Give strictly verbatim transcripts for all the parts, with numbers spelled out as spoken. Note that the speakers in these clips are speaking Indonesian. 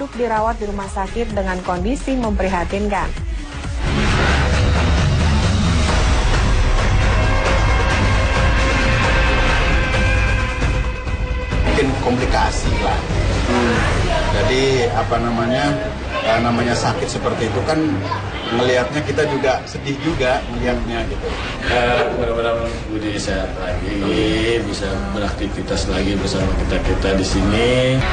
Anduk dirawat di rumah sakit dengan kondisi memprihatinkan. Mungkin komplikasi lah. Hmm. Jadi apa namanya, eh, namanya sakit seperti itu kan melihatnya kita juga sedih juga melihatnya gitu. Uh, mudah-mudahan Budi sehat lagi, bisa beraktivitas lagi bersama kita-kita di sini.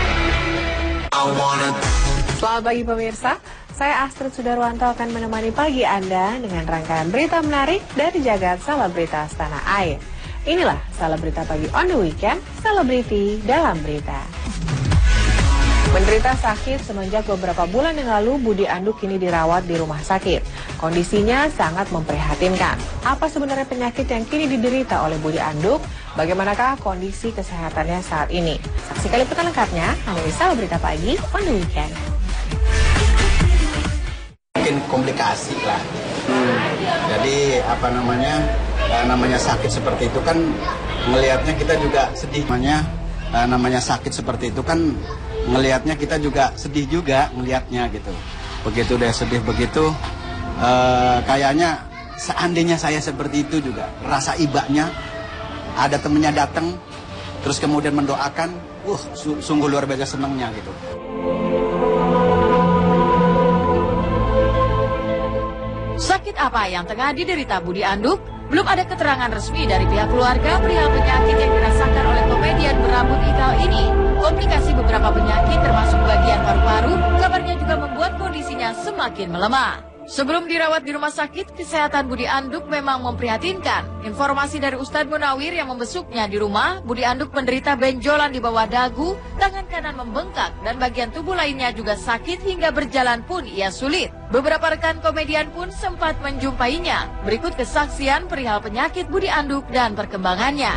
Selamat pagi pemirsa, saya Astrid Sudarwanto akan menemani pagi Anda dengan rangkaian berita menarik dari jagat selebritas tanah air. Inilah Selebrita Pagi on the Weekend, selebriti dalam berita. Menderita sakit semenjak beberapa bulan yang lalu, Budi Anduk kini dirawat di rumah sakit. Kondisinya sangat memprihatinkan. Apa sebenarnya penyakit yang kini diderita oleh Budi Anduk? Bagaimanakah kondisi kesehatannya saat ini? Saksikan liputan lengkapnya hanya di Selebrita Pagi on the Weekend. Mungkin komplikasi lah. Hmm. Jadi apa namanya, eh, namanya sakit seperti itu kan melihatnya kita juga sedih. Namanya, eh, namanya sakit seperti itu kan ngelihatnya kita juga sedih juga ngelihatnya gitu. Begitu deh sedih begitu, uh, kayaknya seandainya saya seperti itu juga, rasa ibanya ada temennya datang terus kemudian mendoakan, uh su sungguh luar biasa senangnya gitu. Sakit apa yang tengah diderita Budi Anduk? Belum ada keterangan resmi dari pihak keluarga perihal penyakit yang dirasakan oleh komedian berambut ikal ini. Komplikasi beberapa penyakit termasuk bagian paru-paru, kabarnya juga membuat kondisinya semakin melemah. Sebelum dirawat di rumah sakit, kesehatan Budi Anduk memang memprihatinkan. Informasi dari Ustadz Munawir yang membesuknya di rumah, Budi Anduk menderita benjolan di bawah dagu, tangan kanan membengkak, dan bagian tubuh lainnya juga sakit hingga berjalan pun ia sulit. Beberapa rekan komedian pun sempat menjumpainya. Berikut kesaksian perihal penyakit Budi Anduk dan perkembangannya.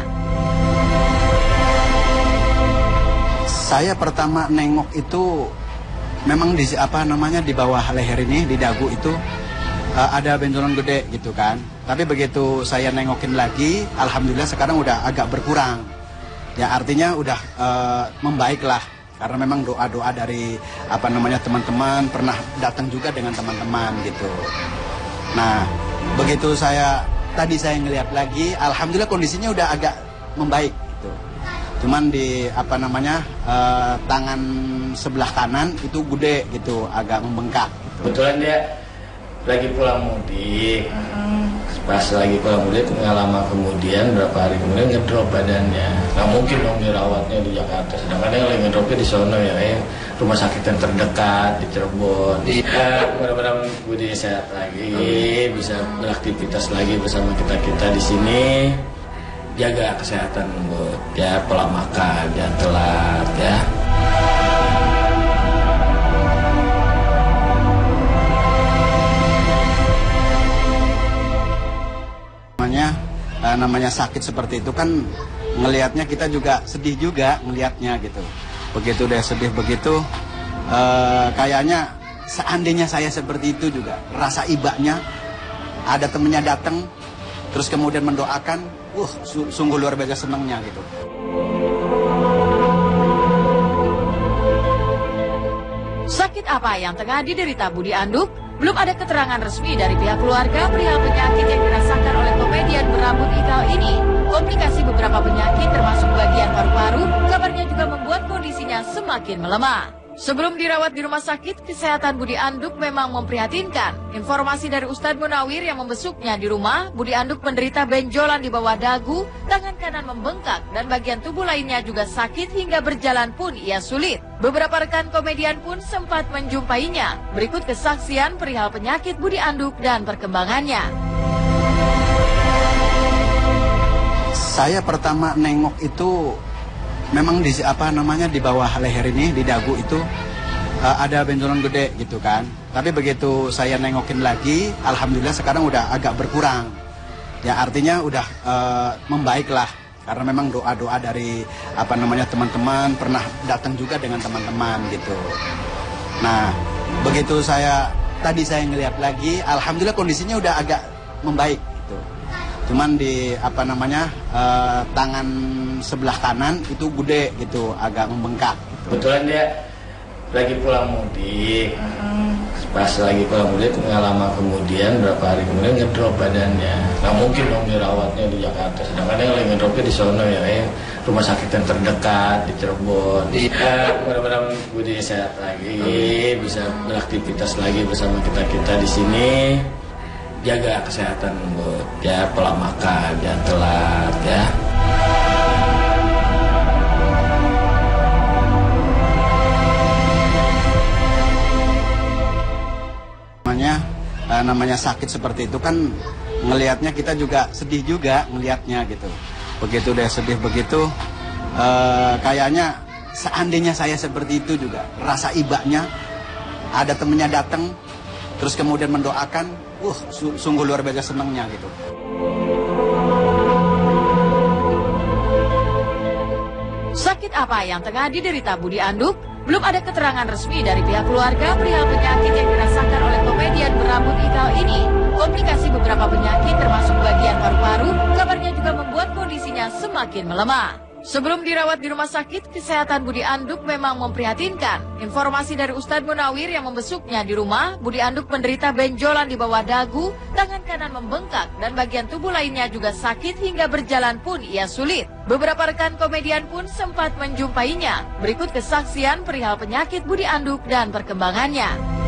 Saya pertama nengok itu memang di apa namanya di bawah leher ini, di dagu itu uh, ada benjolan gede gitu kan. Tapi begitu saya nengokin lagi, alhamdulillah sekarang udah agak berkurang. Ya artinya udah uh, membaik lah. Karena memang doa-doa dari apa namanya teman-teman pernah datang juga dengan teman-teman gitu. Nah, begitu saya tadi saya ngelihat lagi, alhamdulillah kondisinya udah agak membaik gitu. Cuman di apa namanya uh, tangan sebelah kanan itu gede gitu, agak membengkak gitu. Kebetulan dia lagi pulang mudik. Pas lagi pulang mudik nggak lama kemudian, berapa hari kemudian ngedrop badannya. Nggak mungkin dong dirawatnya di Jakarta, sedangkan yang lagi ngedropnya di sono ya, eh, rumah sakit yang terdekat di Cirebon. Ya, mudah-mudahan Budi sehat lagi, bisa beraktivitas lagi bersama kita-kita di sini. Jaga kesehatan Bud, ya, pola makan jangan telat ya. Namanya uh, namanya sakit seperti itu kan ngelihatnya kita juga sedih juga ngelihatnya gitu. Begitu deh sedih begitu, uh, kayaknya seandainya saya seperti itu juga, rasa ibanya ada temennya datang terus kemudian mendoakan, uh su sungguh luar biasa senangnya gitu. Sakit apa yang tengah diderita Budi Anduk? Belum ada keterangan resmi dari pihak keluarga perihal penyakit yang dirasakan oleh komedian berambut ikal ini. Komplikasi beberapa penyakit termasuk bagian paru-paru, kabarnya juga membuat kondisinya semakin melemah. Sebelum dirawat di rumah sakit, kesehatan Budi Anduk memang memprihatinkan. Informasi dari Ustadz Munawir yang membesuknya di rumah, Budi Anduk menderita benjolan di bawah dagu, tangan kanan membengkak, dan bagian tubuh lainnya juga sakit hingga berjalan pun ia sulit. Beberapa rekan komedian pun sempat menjumpainya. Berikut kesaksian perihal penyakit Budi Anduk dan perkembangannya. Saya pertama nengok itu memang di apa namanya di bawah leher ini, di dagu itu uh, ada benjolan gede gitu kan. Tapi begitu saya nengokin lagi, alhamdulillah sekarang udah agak berkurang. Ya artinya udah uh, membaik lah. Karena memang doa-doa dari apa namanya teman-teman pernah datang juga dengan teman-teman gitu. Nah, begitu saya tadi saya ngelihat lagi, alhamdulillah kondisinya udah agak membaik gitu. Cuman di apa namanya uh, tangan sebelah kanan itu gede gitu, agak membengkak gitu. Kebetulan dia lagi pulang mudik. Pas lagi pulang mudik nggak lama kemudian, berapa hari kemudian ngedrop badannya. Nggak mungkin dong dirawatnya di Jakarta, sedangkan yang lagi ngedropnya di sono ya, eh, rumah sakit yang terdekat di Cirebon. Iya, mudah-mudahan Budi sehat lagi, bisa beraktivitas lagi bersama kita kita di sini. Jaga kesehatan Bud, ya, pola makan, jangan telat ya. Namanya, uh, namanya sakit seperti itu kan ngelihatnya kita juga sedih juga ngelihatnya gitu. Begitu udah sedih begitu, uh, kayaknya seandainya saya seperti itu juga rasa ibanya, ada temennya datang terus kemudian mendoakan, uh su sungguh luar biasa senangnya gitu. Sakit apa yang tengah diderita Budi Anduk? Belum ada keterangan resmi dari pihak keluarga perihal penyakit yang dirasakan oleh komedian berambut hitam ini. Komplikasi beberapa penyakit termasuk bagian paru-paru, kabarnya juga membuat kondisinya semakin melemah. Sebelum dirawat di rumah sakit, kesehatan Budi Anduk memang memprihatinkan. Informasi dari Ustadz Munawir yang membesuknya di rumah, Budi Anduk menderita benjolan di bawah dagu, tangan kanan membengkak, dan bagian tubuh lainnya juga sakit hingga berjalan pun ia sulit. Beberapa rekan komedian pun sempat menjumpainya. Berikut kesaksian perihal penyakit Budi Anduk dan perkembangannya.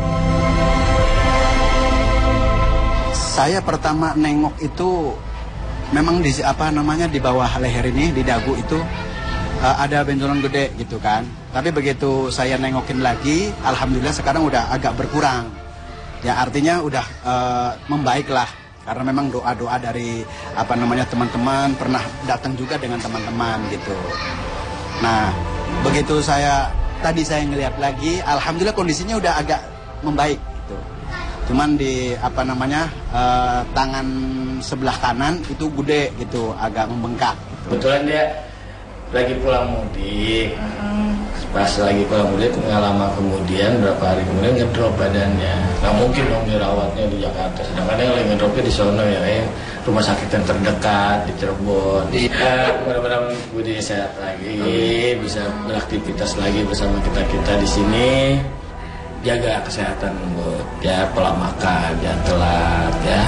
Saya pertama nengok itu memang di apa namanya di bawah leher ini, di dagu itu uh, ada benjolan gede gitu kan. Tapi begitu saya nengokin lagi, alhamdulillah sekarang udah agak berkurang. Ya artinya udah uh, membaik lah. Karena memang doa-doa dari apa namanya teman-teman, pernah datang juga dengan teman-teman gitu. Nah, begitu saya tadi saya ngelihat lagi, alhamdulillah kondisinya udah agak membaik gitu. Cuman di apa namanya uh, tangan sebelah kanan itu gede gitu, agak membengkak gitu. Kebetulan dia lagi pulang mudik. Pas lagi pulang mudik nggak lama kemudian, berapa hari kemudian ngedrop badannya. Nggak mungkin dong dirawatnya di Jakarta, sedangkan yang lagi ngedropnya di sono ya, eh, rumah sakit yang terdekat di Cirebon. Iya, mudah-mudahan Budi sehat lagi, bisa beraktivitas lagi bersama kita kita di sini. Jaga kesehatan Bud, ya, pola makan, jangan telat ya.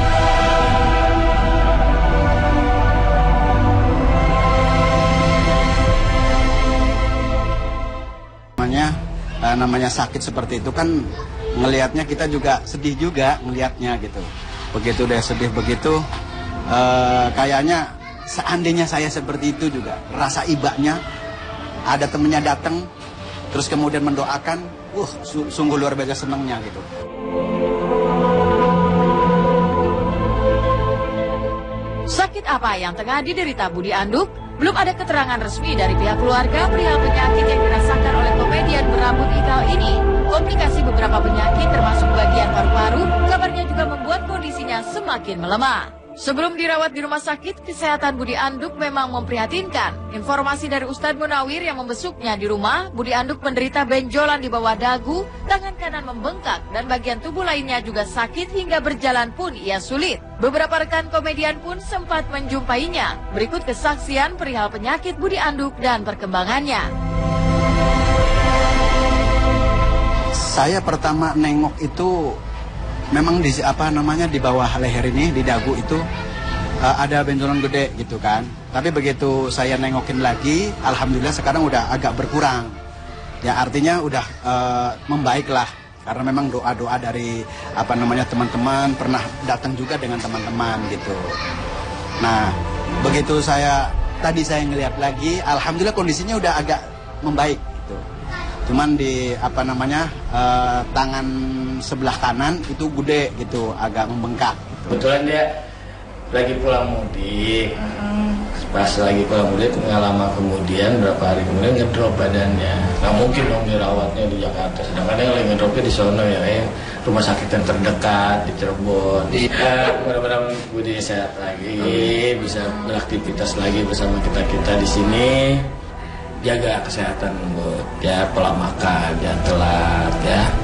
Namanya, uh, namanya sakit seperti itu kan ngelihatnya kita juga sedih juga ngelihatnya gitu. Begitu udah sedih begitu, uh, kayaknya seandainya saya seperti itu juga rasa ibanya, ada temennya datang terus kemudian mendoakan, uh su sungguh luar biasa senangnya gitu. Sakit apa yang tengah diderita Budi Anduk? Belum ada keterangan resmi dari pihak keluarga perihal penyakit yang dirasakan oleh komedian berambut hitam ini. Komplikasi beberapa penyakit termasuk bagian paru-paru, kabarnya juga membuat kondisinya semakin melemah. Sebelum dirawat di rumah sakit, kesehatan Budi Anduk memang memprihatinkan. Informasi dari Ustadz Munawir yang membesuknya di rumah, Budi Anduk menderita benjolan di bawah dagu, tangan kanan membengkak, dan bagian tubuh lainnya juga sakit hingga berjalan pun ia sulit. Beberapa rekan komedian pun sempat menjumpainya. Berikut kesaksian perihal penyakit Budi Anduk dan perkembangannya. Saya pertama nengok itu memang di apa namanya di bawah leher ini, di dagu itu uh, ada benjolan gede gitu kan. Tapi begitu saya nengokin lagi, alhamdulillah sekarang udah agak berkurang. Ya artinya udah uh, membaik lah. Karena memang doa-doa dari apa namanya teman-teman, pernah datang juga dengan teman-teman gitu. Nah, begitu saya tadi saya ngelihat lagi, alhamdulillah kondisinya udah agak membaik gitu. Cuman di apa namanya uh, tangan sebelah kanan itu gede gitu, agak membengkak gitu. Kebetulan dia lagi pulang mudik. Pas lagi pulang mudik nggak lama kemudian, berapa hari kemudian ngedrop badannya. Nggak mungkin dong dirawatnya di Jakarta, sedangkan yang lagi ngedropnya di sono ya, eh, rumah sakit yang terdekat di Cirebon. Iya, mudah-mudahan Budi sehat lagi, bisa beraktivitas lagi bersama kita kita di sini. Jaga kesehatan Bud, ya, pola makan, jangan telat ya.